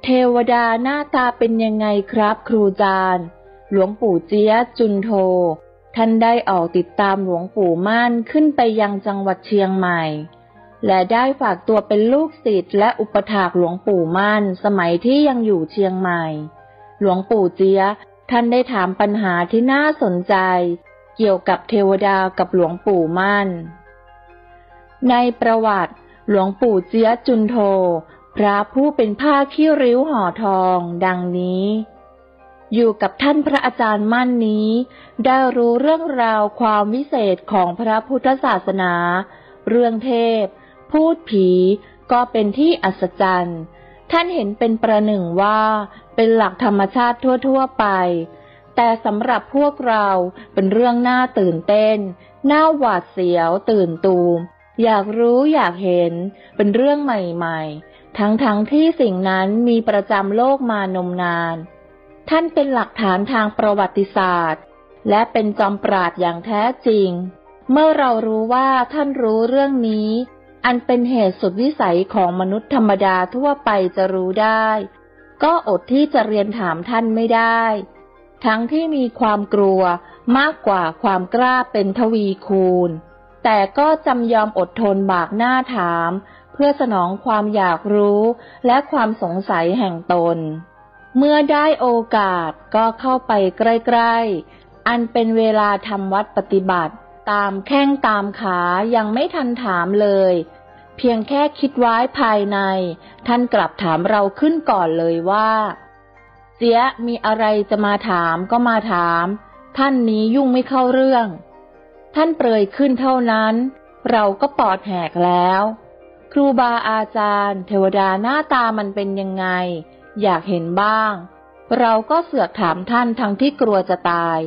ทวดาหน้าตาเป็นยังไงครับครูจารย์หลวงปู่เจี๊ยะจุนโธท่านได้ออกติดตามหลวงปู่มั่นขึ้นไปยังจังหวัดเชียงใหม่และได้ฝากตัวเป็นลูกศิษย์และอุปถากหลวงปู่มั่นสมัยที่ยังอยู่เชียงใหม่หลวงปู่เจี๊ยะท่านได้ถามปัญหาที่น่าสนใจเกี่ยวกับเทวดากับหลวงปู่มั่นในประวัติหลวงปู่เจี๊ยะจุนโธพระผู้เป็นผ้าขี้ริ้วห่อทองดังนี้อยู่กับท่านพระอาจารย์มั่นนี้ได้รู้เรื่องราวความวิเศษของพระพุทธศาสนาเรื่องเทพพูดผีก็เป็นที่อัศจรรย์ท่านเห็นเป็นประหนึ่งว่าเป็นหลักธรรมชาติทั่วๆไปแต่สำหรับพวกเราเป็นเรื่องน่าตื่นเต้นน่าหวาดเสียวตื่นตูมอยากรู้อยากเห็นเป็นเรื่องใหม่ๆทั้งที่สิ่งนั้นมีประจำโลกมานมนานท่านเป็นหลักฐานทางประวัติศาสตร์และเป็นจอมปราชญ์อย่างแท้จริงเมื่อเรารู้ว่าท่านรู้เรื่องนี้อันเป็นเหตุสุดวิสัยของมนุษย์ธรรมดาทั่วไปจะรู้ได้ก็อดที่จะเรียนถามท่านไม่ได้ทั้งที่มีความกลัวมากกว่าความกล้าเป็นทวีคูณแต่ก็จำยอมอดทนบากหน้าถามเพื่อสนองความอยากรู้และความสงสัยแห่งตนเมื่อได้โอกาสก็เข้าไปใกล้ๆอันเป็นเวลาทำวัดปฏิบัติตามแข้งตามขายังไม่ทันถามเลยเพียงแค่คิดไว้ภายในท่านกลับถามเราขึ้นก่อนเลยว่าเจี๊ยะมีอะไรจะมาถามก็มาถามท่านนี้ยุ่งไม่เข้าเรื่องท่านเปรยขึ้นเท่านั้นเราก็ปอดแหกแล้วครูบาอาจารย์เทวดาหน้าตามันเป็นยังไงอยากเห็นบ้างเราก็เสือกถามท่านทั้งที่กลัวจะตาย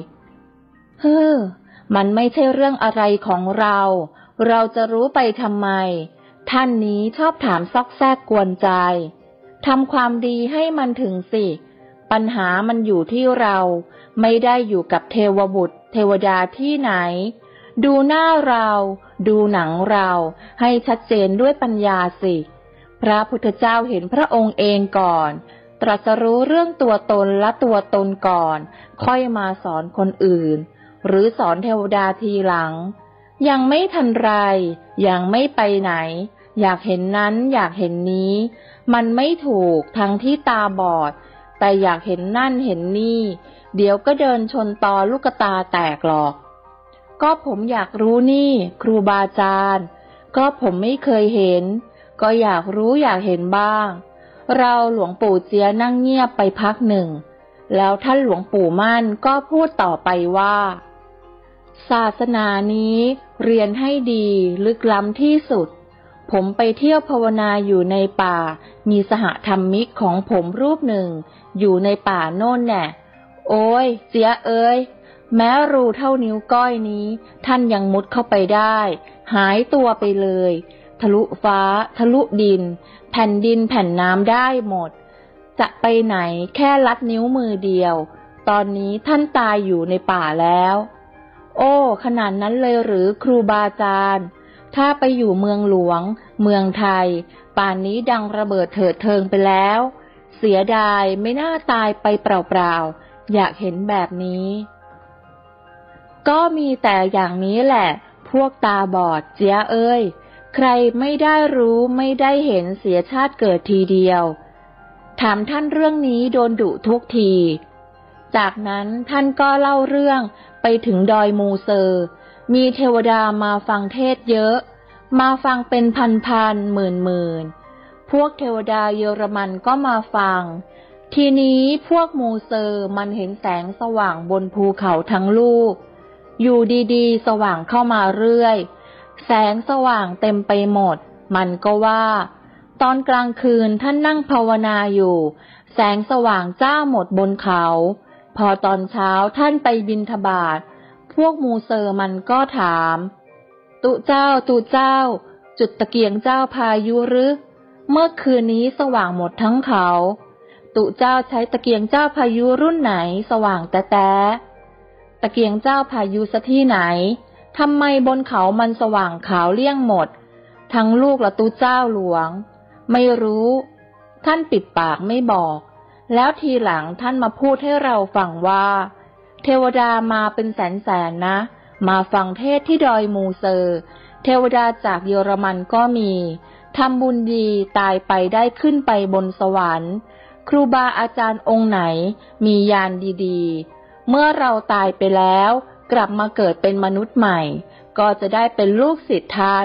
มันไม่ใช่เรื่องอะไรของเราจะรู้ไปทำไมท่านนี้ชอบถามซอกแซกกวนใจทำความดีให้มันถึงสิปัญหามันอยู่ที่เราไม่ได้อยู่กับเทวบุตรเทวดาที่ไหนดูหน้าเราดูหนังเราให้ชัดเจนด้วยปัญญาสิพระพุทธเจ้าเห็นพระองค์เองก่อนตรัสรู้เรื่องตัวตนและตัวตนก่อนค่อยมาสอนคนอื่นหรือสอนเทวดาทีหลังยังไม่ทันไรยังไม่ไปไหนอยากเห็นนั้นอยากเห็นนี้มันไม่ถูกทั้งที่ตาบอดแต่อยากเห็นนั่นเห็นนี่เดี๋ยวก็เดินชนตอลูกตาแตกหรอกก็ผมอยากรู้นี่ครูบาอาจารย์ก็ผมไม่เคยเห็นก็อยากรู้อยากเห็นบ้างเราหลวงปู่เจี๊ยนั่งเงียบไปพักหนึ่งแล้วท่านหลวงปู่มั่นก็พูดต่อไปว่าศาสนานี้เรียนให้ดีลึกล้ำที่สุดผมไปเที่ยวภาวนาอยู่ในป่ามีสหธรรมิกของผมรูปหนึ่งอยู่ในป่าโน่นแน่โอ้ยเจี๊ยเอ้ยแม้รูเท่านิ้วก้อยนี้ท่านยังมุดเข้าไปได้หายตัวไปเลยทะลุฟ้าทะลุดินแผ่นดินแผ่นน้ำได้หมดจะไปไหนแค่ลัดนิ้วมือเดียวตอนนี้ท่านตายอยู่ในป่าแล้วโอ้ขนาดนั้นเลยหรือครูบาอาจารย์ถ้าไปอยู่เมืองหลวงเมืองไทยป่านนี้ดังระเบิดเถิดเทิงไปแล้วเสียดายไม่น่าตายไปเปล่าๆอยากเห็นแบบนี้ก็มีแต่อย่างนี้แหละพวกตาบอดเจี๊ยเอ้ยใครไม่ได้รู้ไม่ได้เห็นเสียชาติเกิดทีเดียวถามท่านเรื่องนี้โดนดุทุกทีจากนั้นท่านก็เล่าเรื่องไปถึงดอยมูเซอร์มีเทวดามาฟังเทศเยอะมาฟังเป็นพันๆหมื่นพวกเทวดาเยอรมันก็มาฟังทีนี้พวกมูเซอร์มันเห็นแสงสว่างบนภูเขาทั้งลูกอยู่ดีๆสว่างเข้ามาเรื่อยแสงสว่างเต็มไปหมดมันก็ว่าตอนกลางคืนท่านนั่งภาวนาอยู่แสงสว่างจ้าหมดบนเขาพอตอนเช้าท่านไปบิณฑบาตพวกมูเซอร์มันก็ถามตุเจ้าจุดตะเกียงเจ้าพายุหรือเมื่อคืนนี้สว่างหมดทั้งเขาตุเจ้าใช้ตะเกียงเจ้าพายุรุ่นไหนสว่างแต่ตะเกียงเจ้าพายุซะที่ไหนทำไมบนเขามันสว่างขาวเลี่ยงหมดทั้งลูกละตุเจ้าหลวงไม่รู้ท่านปิดปากไม่บอก แล้วทีหลังท่านมาพูดให้เราฟังว่าเทวดามาเป็นแสนนะมาฟังเทศที่ดอยมูเซอร์เทวดาจากเยอรมันก็มีทำบุญดีตายไปได้ขึ้นไปบนสวรรค์ครูบาอาจารย์องค์ไหนมีญาณดีๆเมื่อเราตายไปแล้วกลับมาเกิดเป็นมนุษย์ใหม่ก็จะได้เป็นลูกศิษย์ท่าน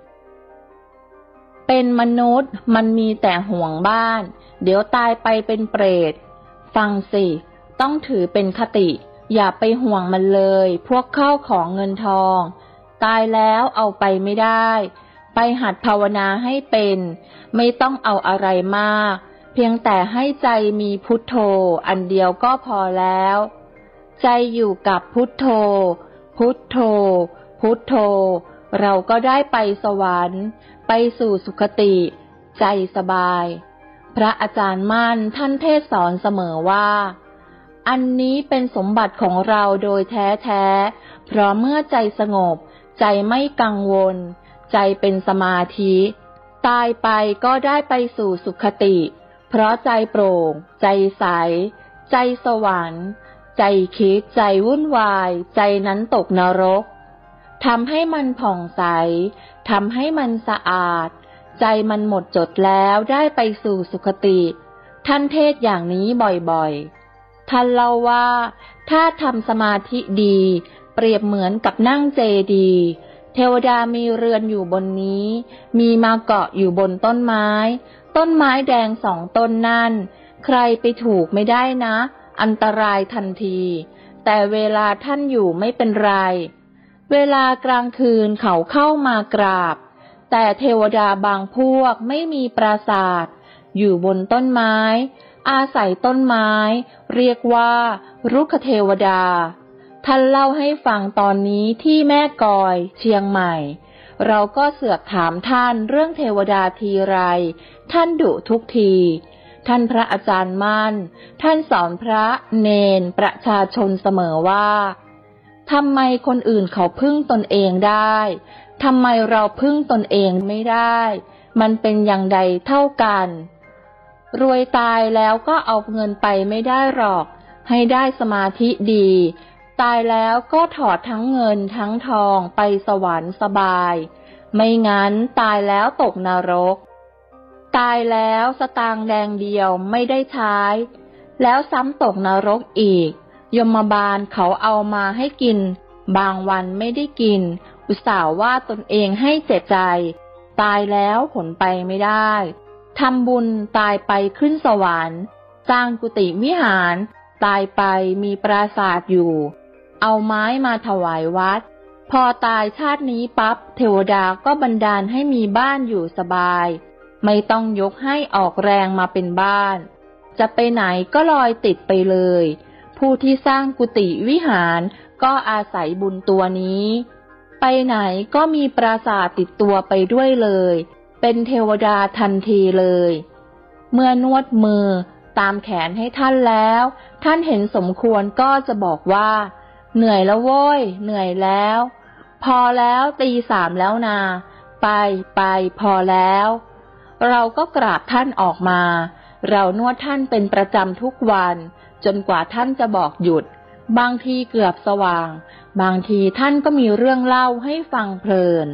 เป็นมนุษย์มันมีแต่ห่วงบ้านเดี๋ยวตายไปเป็นเปรตฟังสิต้องถือเป็นคติอย่าไปห่วงมันเลยพวกข้าวของเงินทองตายแล้วเอาไปไม่ได้ไปหัดภาวนาให้เป็นไม่ต้องเอาอะไรมากเพียงแต่ให้ใจมีพุทโธอันเดียวก็พอแล้วใจอยู่กับพุทโธพุทโธพุทโธเราก็ได้ไปสวรรค์ไปสู่สุคติใจสบายพระอาจารย์มั่นท่านเทศสอนเสมอว่าอันนี้เป็นสมบัติของเราโดยแท้ๆเพราะเมื่อใจสงบใจไม่กังวลใจเป็นสมาธิตายไปก็ได้ไปสู่สุคติเพราะใจโปร่งใจใสใจสวรรค์ใจคิดใจวุ่นวายใจนั้นตกนรกทำให้มันผ่องใสทำให้มันสะอาดใจมันหมดจดแล้วได้ไปสู่สุคติท่านเทศอย่างนี้บ่อยๆท่านเล่าว่าถ้าทำสมาธิดีเปรียบเหมือนกับนั่งเจดีย์เทวดามีเรือนอยู่บนนี้มีมาเกาะอยู่บนต้นไม้แดง2 ต้นนั่นใครไปถูกไม่ได้นะอันตรายทันทีแต่เวลาท่านอยู่ไม่เป็นไรเวลากลางคืนเขาเข้ามากราบแต่เทวดาบางพวกไม่มีปราสาทอยู่บนต้นไม้อาศัยต้นไม้เรียกว่ารุกขเทวดาท่านเล่าให้ฟังตอนนี้ที่แม่กอยเชียงใหม่เราก็เสือกถามท่านเรื่องเทวดาทีไรท่านดุทุกทีท่านพระอาจารย์มั่นท่านสอนพระเนนประชาชนเสมอว่าทำไมคนอื่นเขาพึ่งตนเองได้ทำไมเราพึ่งตนเองไม่ได้มันเป็นอย่างใดเท่ากันรวยตายแล้วก็เอาเงินไปไม่ได้หรอกให้ได้สมาธิดีตายแล้วก็ถอดทั้งเงินทั้งทองไปสวรรค์สบายไม่งั้นตายแล้วตกนรกตายแล้วสตางค์แดงเดียวไม่ได้ใช้แล้วซ้ำตกนรกอีกยมบาลเขาเอามาให้กินบางวันไม่ได้กินอุตส่าห์ว่าตนเองให้เจ็บใจตายแล้วผลไปไม่ได้ทำบุญตายไปขึ้นสวรรค์สร้างกุฏิวิหารตายไปมีปราสาทอยู่เอาไม้มาถวายวัดพอตายชาตินี้ปั๊บเทวดาก็บันดาลให้มีบ้านอยู่สบายไม่ต้องยกให้ออกแรงมาเป็นบ้านจะไปไหนก็ลอยติดไปเลยผู้ที่สร้างกุฏิวิหารก็อาศัยบุญตัวนี้ไปไหนก็มีปราสาทติดตัวไปด้วยเลยเป็นเทวดาทันทีเลยเมื่อนวดมือตามแขนให้ท่านแล้วท่านเห็นสมควรก็จะบอกว่าเหนื่อยแล้วโว้ยเหนื่อยแล้วพอแล้วตี 3แล้วนาไปพอแล้วเราก็กราบท่านออกมาเรานวดท่านเป็นประจำทุกวันจนกว่าท่านจะบอกหยุดบางทีเกือบสว่างบางทีท่านก็มีเรื่องเล่าให้ฟังเพลิน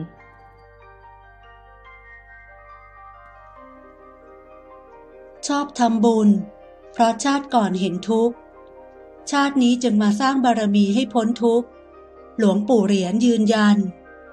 ชอบทำบุญเพราะชาติก่อนเห็นทุกข์ชาตินี้จึงมาสร้างบารมีให้พ้นทุกข์หลวงปู่เหรียญยืนยัน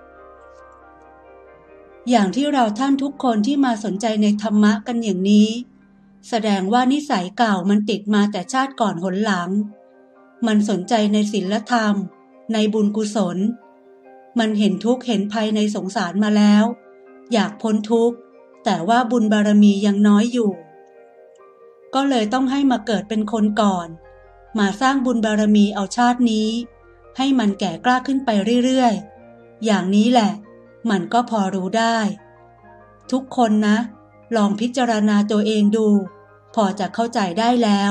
อย่างที่เราท่านทุกคนที่มาสนใจในธรรมะกันอย่างนี้แสดงว่านิสัยเก่ามันติดมาแต่ชาติก่อนหนหลังมันสนใจในศีลธรรมในบุญกุศลมันเห็นทุกข์เห็นภัยในสงสารมาแล้วอยากพ้นทุกข์แต่ว่าบุญบารมียังน้อยอยู่ก็เลยต้องให้มาเกิดเป็นคนก่อนมาสร้างบุญบารมีเอาชาตินี้ให้มันแก่กล้าขึ้นไปเรื่อยๆอย่างนี้แหละมันก็พอรู้ได้ทุกคนนะลองพิจารณาตัวเองดูพอจะเข้าใจได้แล้ว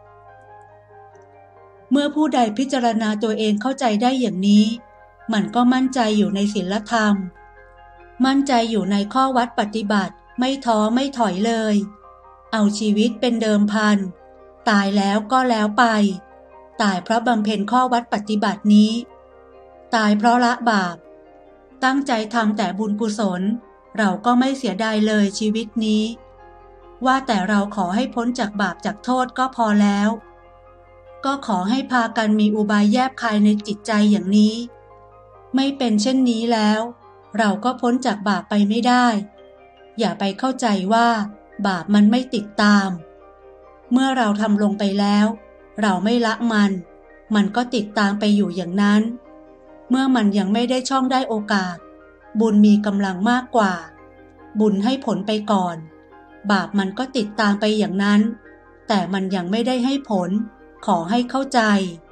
เมื่อผู้ใดพิจารณาตัวเองเข้าใจได้อย่างนี้มันก็มั่นใจอยู่ในศีลธรรมมั่นใจอยู่ในข้อวัดปฏิบัติไม่ท้อไม่ถอยเลยเอาชีวิตเป็นเดิมพันตายแล้วก็แล้วไปตายเพราะบำเพ็ญข้อวัดปฏิบัตินี้ตายเพราะละบาปตั้งใจทำแต่บุญกุศลเราก็ไม่เสียดายเลยชีวิตนี้ว่าแต่เราขอให้พ้นจากบาปจากโทษก็พอแล้วก็ขอให้พากันมีอุบายแยบคายในจิตใจอย่างนี้ไม่เป็นเช่นนี้แล้วเราก็พ้นจากบาปไปไม่ได้อย่าไปเข้าใจว่าบาปมันไม่ติดตามเมื่อเราทำลงไปแล้วเราไม่ละมันก็ติดตามไปอยู่อย่างนั้นเมื่อมันยังไม่ได้ช่องได้โอกาสบุญมีกำลังมากกว่าบุญให้ผลไปก่อนบาปมันก็ติดตามไปอย่างนั้นแต่มันยังไม่ได้ให้ผลขอให้เข้าใจ